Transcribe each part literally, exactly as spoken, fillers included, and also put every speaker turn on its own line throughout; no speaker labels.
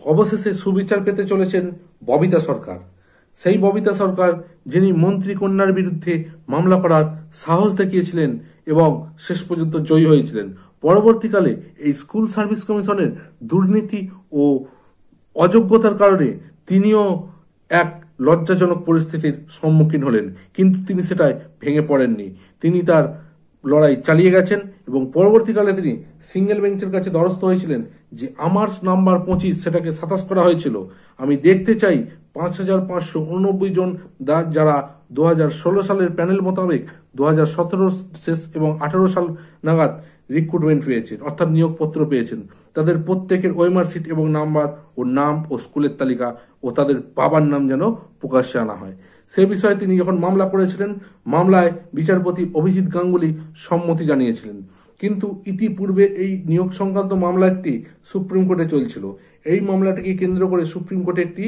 অবশেষে সুবিচার পেতে চলেছেন ববিতা সরকার। সেই ববিতা সরকার যিনি মন্ত্রী কন্যার বিরুদ্ধে মামলা করার সাহস দেখিয়েছিলেন এবং শেষ পর্যন্ত জয়ী হয়েছিলেন। পরবর্তীকালে এই স্কুল সার্ভিস কমিশনের দুর্নীতি ও অযোগ্যতার কারণে তিনিও এক লজ্জাজনক পরিস্থিতির সম্মুখীন হলেন, কিন্তু তিনি সেটায় ভেঙে পড়েননি। তিনি তার লড়াই চালিয়ে গেছেন এবং পরবর্তীকালে তিনি সিঙ্গেল বেঞ্চের কাছে দ্বারস্থ হয়েছিলেন যে আমার নাম্বার পঁচিশ সেটাকে সাতাশ করা হয়েছিল। আমি দেখতে চাই পাঁচ হাজার পাঁচশো উননব্বই জন যারা দু হাজার ষোলো সালের প্যানেল মোতাবেক দু হাজার সতেরো শেষ এবং আঠারো সাল নাগাদ রিক্রুটমেন্ট পেয়েছেন, অর্থাৎ নিয়োগপত্র পেয়েছেন, তাদের প্রত্যেকের ওএমআর সিট এবং নাম্বার ও নাম ও স্কুলের তালিকা ও তাদের বাবার নাম যেন প্রকাশ্যে আনা হয়। সে বিষয়ে তিনি যখন মামলা করেছিলেন, মামলায় বিচারপতি অভিজিৎ গাঙ্গুলি সম্মতি জানিয়েছিলেন। কিন্তু ইতিপূর্বে এই নিয়োগ সংক্রান্ত মামলা একটি সুপ্রিম কোর্টে চলছিল। এই মামলাটিকে কেন্দ্র করে সুপ্রিম কোর্টে একটি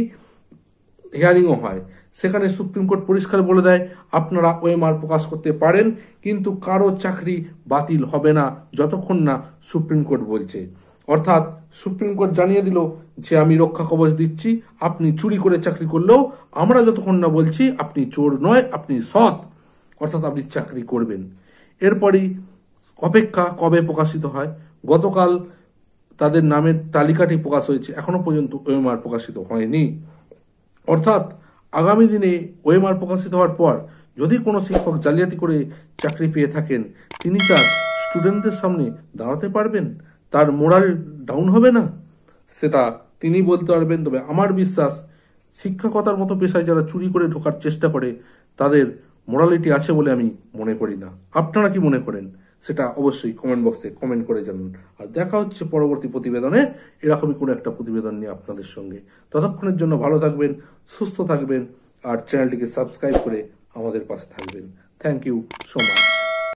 হিয়ারিংও হয়। সেখানে সুপ্রিম কোর্ট পরিষ্কার বলে দেয় আপনারা ওএমআর প্রকাশ করতে পারেন, কিন্তু কারো চাকরি বাতিল হবে না যতক্ষণ না সুপ্রিম কোর্ট বলছে। অর্থাৎ সুপ্রিম কোর্ট জানিয়ে দিল যে আমি রক্ষা কবচ দিচ্ছি, আপনি চুরি করে চাকরি করলেও আমরা যতক্ষণ না বলছি আপনি চোর নয়, আপনি সৎ, অর্থাৎ আপনি চাকরি করবেন। এরপরই অপেক্ষা কবে প্রকাশিত হয়। গতকাল তাদের নামের তালিকাটি প্রকাশ হয়েছে, এখনো পর্যন্ত ওএমআর প্রকাশিত হয়নি। অর্থাৎ আগামী দিনে ওএমআর প্রকাশিত হওয়ার পর যদি কোনো শিক্ষক জালিয়াতি করে চাকরি পেয়ে থাকেন, তিনি তার স্টুডেন্টদের সামনে দাঁড়াতে পারবেন, তার মোরাল ডাউন হবে না, সেটা তিনি বলতে পারবেন। তবে আমার বিশ্বাস শিক্ষকতার মতো পেশায় যারা চুরি করে ঢোকার চেষ্টা করে তাদের মোরালিটি আছে বলে আমি মনে করি না। আপনারা কি মনে করেন সেটা অবশ্যই কমেন্ট বক্সে কমেন্ট করে জানান। আর দেখা হচ্ছে পরবর্তী প্রতিবেদনে এরকমই কোনো একটা প্রতিবেদন নিয়ে আপনাদের সঙ্গে। ততক্ষণের জন্য ভালো থাকবেন, সুস্থ থাকবেন আর চ্যানেলটিকে সাবস্ক্রাইব করে আমাদের পাশে থাকবেন। Thank you so much.